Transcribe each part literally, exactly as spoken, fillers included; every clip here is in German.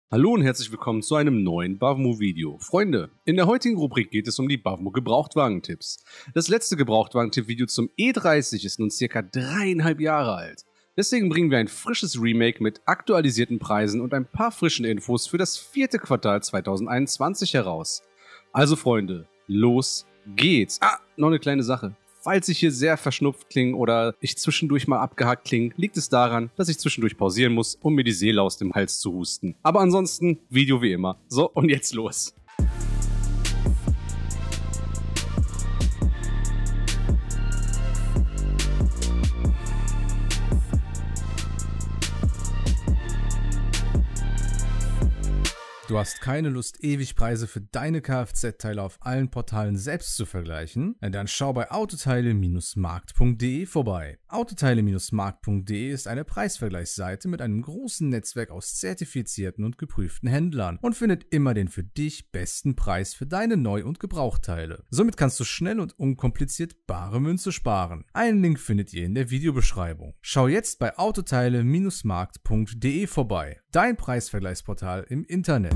Hallo und herzlich willkommen zu einem neuen Bavmo-Video. Freunde, in der heutigen Rubrik geht es um die Bavmo Gebrauchtwagen-Tipps. Das letzte Gebrauchtwagen-Tipp-Video zum E dreißig ist nun circa dreieinhalb Jahre alt. Deswegen bringen wir ein frisches Remake mit aktualisierten Preisen und ein paar frischen Infos für das vierte Quartal zweitausendeinundzwanzig heraus. Also Freunde, los geht's! Ah, noch eine kleine Sache. Falls ich hier sehr verschnupft klinge oder ich zwischendurch mal abgehackt klinge, liegt es daran, dass ich zwischendurch pausieren muss, um mir die Seele aus dem Hals zu husten. Aber ansonsten, Video wie immer. So, und jetzt los. Du hast keine Lust, ewig Preise für deine Kfz-Teile auf allen Portalen selbst zu vergleichen? Dann schau bei autoteile Markt punkt de vorbei. autoteile Markt punkt de ist eine Preisvergleichsseite mit einem großen Netzwerk aus zertifizierten und geprüften Händlern und findet immer den für dich besten Preis für deine Neu- und Gebrauchteile. Somit kannst du schnell und unkompliziert bare Münze sparen. Einen Link findet ihr in der Videobeschreibung. Schau jetzt bei autoteile Markt punkt de vorbei. Dein Preisvergleichsportal im Internet.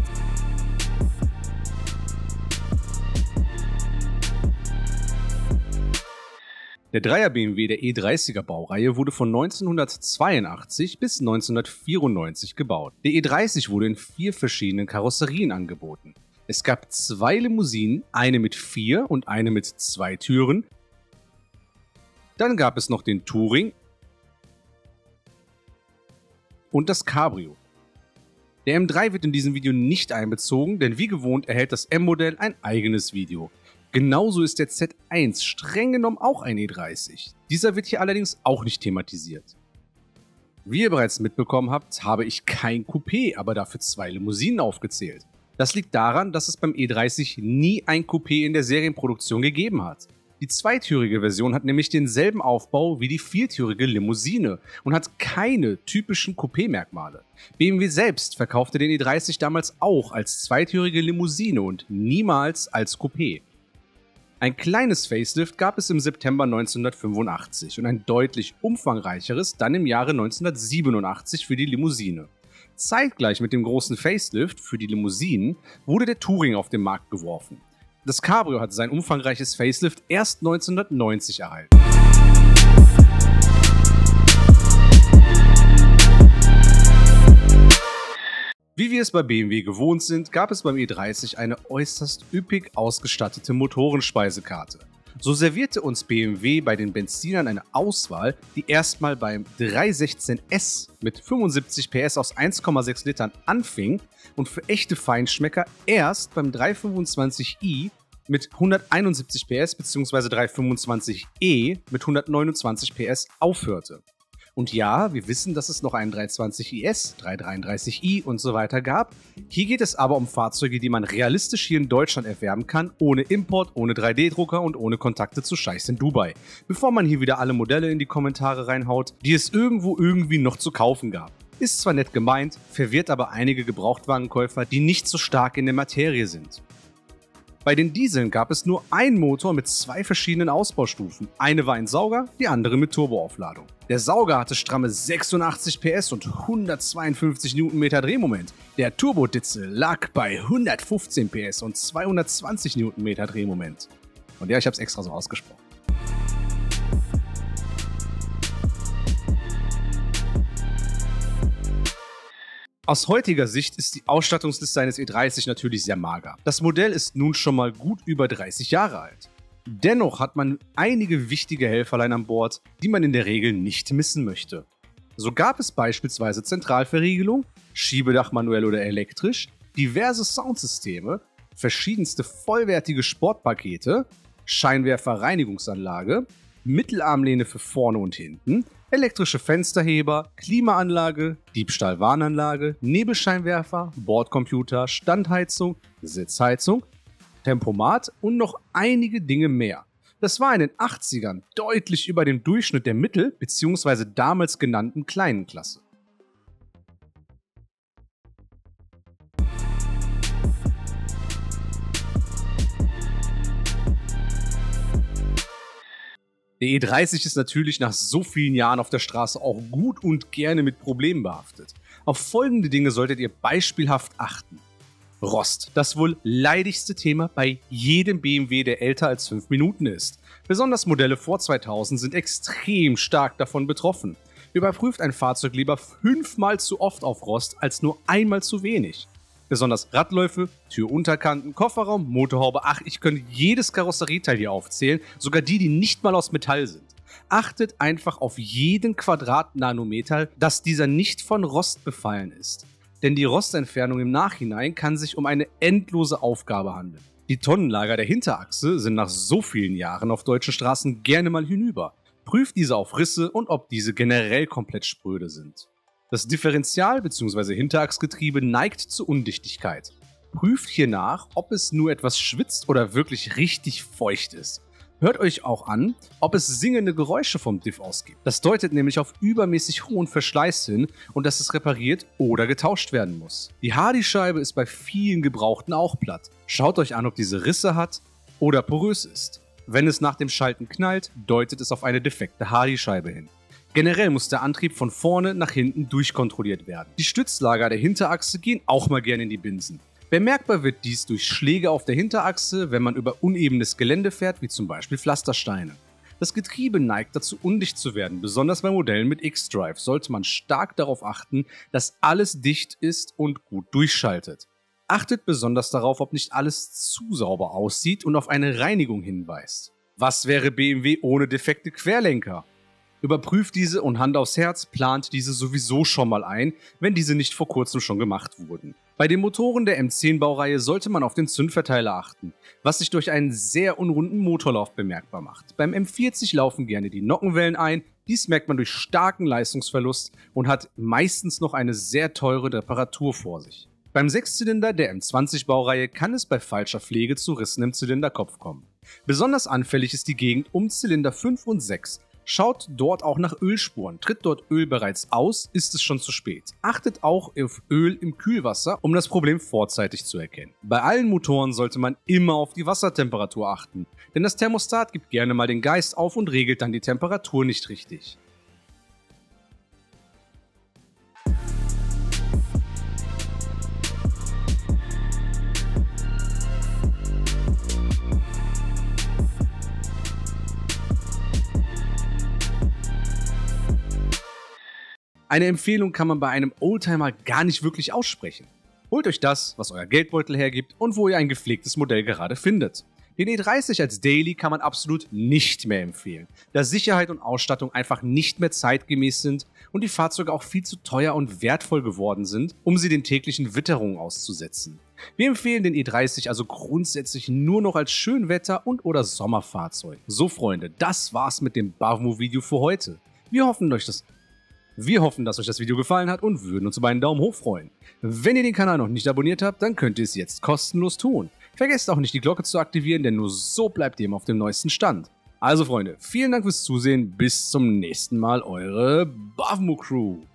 Der Dreier B M W der E dreißiger Baureihe wurde von neunzehnhundertzweiundachtzig bis neunzehnhundertvierundneunzig gebaut. Der E dreißig wurde in vier verschiedenen Karosserien angeboten. Es gab zwei Limousinen, eine mit vier und eine mit zwei Türen. Dann gab es noch den Touring und das Cabrio. Der M drei wird in diesem Video nicht einbezogen, denn wie gewohnt erhält das M-Modell ein eigenes Video. Genauso ist der Z eins streng genommen auch ein E dreißig. Dieser wird hier allerdings auch nicht thematisiert. Wie ihr bereits mitbekommen habt, habe ich kein Coupé, aber dafür zwei Limousinen aufgezählt. Das liegt daran, dass es beim E dreißig nie ein Coupé in der Serienproduktion gegeben hat. Die zweitürige Version hat nämlich denselben Aufbau wie die viertürige Limousine und hat keine typischen Coupé-Merkmale. B M W selbst verkaufte den E dreißig damals auch als zweitürige Limousine und niemals als Coupé. Ein kleines Facelift gab es im September neunzehnhundertfünfundachtzig und ein deutlich umfangreicheres dann im Jahre neunzehnhundertsiebenundachtzig für die Limousine. Zeitgleich mit dem großen Facelift für die Limousinen wurde der Touring auf den Markt geworfen. Das Cabrio hat sein umfangreiches Facelift erst neunzehnhundertneunzig erhalten. Wie wir es bei B M W gewohnt sind, gab es beim E dreißig eine äußerst üppig ausgestattete Motorenspeisekarte. So servierte uns B M W bei den Benzinern eine Auswahl, die erstmal beim dreihundertsechzehn S mit fünfundsiebzig P S aus eins Komma sechs Litern anfing und für echte Feinschmecker erst beim dreihundertfünfundzwanzig i mit hunderteinundsiebzig P S bzw. dreihundertfünfundzwanzig E mit hundertneunundzwanzig P S aufhörte. Und ja, wir wissen, dass es noch einen dreihundertzwanzig i S, dreihundertdreiunddreißig i und so weiter gab. Hier geht es aber um Fahrzeuge, die man realistisch hier in Deutschland erwerben kann, ohne Import, ohne drei D Drucker und ohne Kontakte zu Scheichs in Dubai. Bevor man hier wieder alle Modelle in die Kommentare reinhaut, die es irgendwo irgendwie noch zu kaufen gab. Ist zwar nett gemeint, verwirrt aber einige Gebrauchtwagenkäufer, die nicht so stark in der Materie sind. Bei den Dieseln gab es nur einen Motor mit zwei verschiedenen Ausbaustufen. Eine war ein Sauger, die andere mit Turboaufladung. Der Sauger hatte stramme sechsundachtzig P S und hundertzweiundfünfzig Newtonmeter Drehmoment. Der Turboditzel lag bei hundertfünfzehn P S und zweihundertzwanzig Newtonmeter Drehmoment. Und ja, ich habe es extra so ausgesprochen. Aus heutiger Sicht ist die Ausstattungsliste eines E dreißig natürlich sehr mager. Das Modell ist nun schon mal gut über dreißig Jahre alt. Dennoch hat man einige wichtige Helferlein an Bord, die man in der Regel nicht missen möchte. So gab es beispielsweise Zentralverriegelung, Schiebedach manuell oder elektrisch, diverse Soundsysteme, verschiedenste vollwertige Sportpakete, Scheinwerferreinigungsanlage, Mittelarmlehne für vorne und hinten, elektrische Fensterheber, Klimaanlage, Diebstahlwarnanlage, Nebelscheinwerfer, Bordcomputer, Standheizung, Sitzheizung, Tempomat und noch einige Dinge mehr. Das war in den achtzigern deutlich über dem Durchschnitt der Mittel- bzw. damals genannten kleinen Klasse. Der E dreißig ist natürlich nach so vielen Jahren auf der Straße auch gut und gerne mit Problemen behaftet. Auf folgende Dinge solltet ihr beispielhaft achten. Rost, das wohl leidigste Thema bei jedem B M W, der älter als fünf Minuten ist. Besonders Modelle vor zweitausend sind extrem stark davon betroffen. Überprüft ein Fahrzeug lieber fünfmal zu oft auf Rost als nur einmal zu wenig. Besonders Radläufe, Türunterkanten, Kofferraum, Motorhaube, ach, ich könnte jedes Karosserieteil hier aufzählen, sogar die, die nicht mal aus Metall sind. Achtet einfach auf jeden Quadratnanometer, dass dieser nicht von Rost befallen ist. Denn die Rostentfernung im Nachhinein kann sich um eine endlose Aufgabe handeln. Die Tonnenlager der Hinterachse sind nach so vielen Jahren auf deutschen Straßen gerne mal hinüber. Prüft diese auf Risse und ob diese generell komplett spröde sind. Das Differential- bzw. Hinterachsgetriebe neigt zur Undichtigkeit. Prüft hier nach, ob es nur etwas schwitzt oder wirklich richtig feucht ist. Hört euch auch an, ob es singende Geräusche vom Diff ausgibt. Das deutet nämlich auf übermäßig hohen Verschleiß hin und dass es repariert oder getauscht werden muss. Die Hardyscheibe ist bei vielen Gebrauchten auch platt. Schaut euch an, ob diese Risse hat oder porös ist. Wenn es nach dem Schalten knallt, deutet es auf eine defekte Hardyscheibe hin. Generell muss der Antrieb von vorne nach hinten durchkontrolliert werden. Die Stützlager der Hinterachse gehen auch mal gerne in die Binsen. Bemerkbar wird dies durch Schläge auf der Hinterachse, wenn man über unebenes Gelände fährt, wie zum Beispiel Pflastersteine. Das Getriebe neigt dazu, undicht zu werden. Besonders bei Modellen mit X-Drive sollte man stark darauf achten, dass alles dicht ist und gut durchschaltet. Achtet besonders darauf, ob nicht alles zu sauber aussieht und auf eine Reinigung hinweist. Was wäre B M W ohne defekte Querlenker? Überprüft diese und Hand aufs Herz, plant diese sowieso schon mal ein, wenn diese nicht vor kurzem schon gemacht wurden. Bei den Motoren der M zehn Baureihe sollte man auf den Zündverteiler achten, was sich durch einen sehr unrunden Motorlauf bemerkbar macht. Beim M vierzig laufen gerne die Nockenwellen ein, dies merkt man durch starken Leistungsverlust und hat meistens noch eine sehr teure Reparatur vor sich. Beim Sechszylinder der M zwanzig Baureihe kann es bei falscher Pflege zu Rissen im Zylinderkopf kommen. Besonders anfällig ist die Gegend um Zylinder fünf und sechs. Schaut dort auch nach Ölspuren. Tritt dort Öl bereits aus, ist es schon zu spät. Achtet auch auf Öl im Kühlwasser, um das Problem vorzeitig zu erkennen. Bei allen Motoren sollte man immer auf die Wassertemperatur achten, denn das Thermostat gibt gerne mal den Geist auf und regelt dann die Temperatur nicht richtig. Eine Empfehlung kann man bei einem Oldtimer gar nicht wirklich aussprechen. Holt euch das, was euer Geldbeutel hergibt und wo ihr ein gepflegtes Modell gerade findet. Den E dreißig als Daily kann man absolut nicht mehr empfehlen, da Sicherheit und Ausstattung einfach nicht mehr zeitgemäß sind und die Fahrzeuge auch viel zu teuer und wertvoll geworden sind, um sie den täglichen Witterungen auszusetzen. Wir empfehlen den E dreißig also grundsätzlich nur noch als Schönwetter- und oder Sommerfahrzeug. So Freunde, das war's mit dem Bavmo-Video für heute. Wir hoffen, euch das Wir hoffen, dass euch das Video gefallen hat und würden uns über einen Daumen hoch freuen. Wenn ihr den Kanal noch nicht abonniert habt, dann könnt ihr es jetzt kostenlos tun. Vergesst auch nicht, die Glocke zu aktivieren, denn nur so bleibt ihr immer auf dem neuesten Stand. Also Freunde, vielen Dank fürs Zusehen, bis zum nächsten Mal, eure Bavmo Crew.